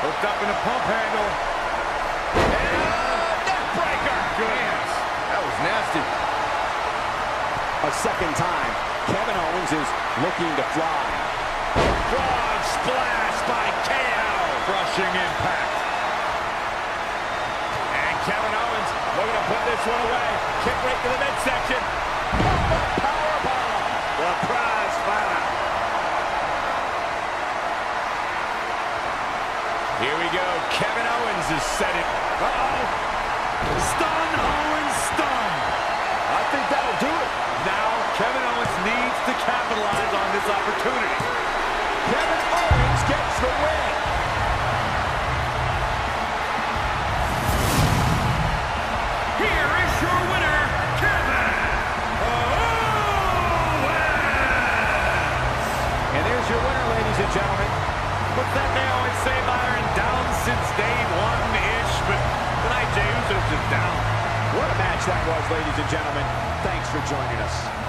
Hooked up in a pump handle. And neck breaker. Goodness. That was nasty. A second time. Kevin Owens is looking to fly. Frog splash by KO. Crushing impact. And Kevin Owens looking to put this one away. Kick right to the midsection. Powerbomb. The prize fighter. Here we go. Kevin Owens is setting. Uh-oh. Stun, Owens, stun. I think that'll do it. Now, Kevin Owens needs to capitalize on this opportunity. Kevin Owens gets the win. Here is your winner, Kevin Owens. And there's your winner, ladies and gentlemen. What's that they always say, Byron? Down since day one-ish, but tonight Jey Uso's just down. What a match that was, ladies and gentlemen. Thanks for joining us.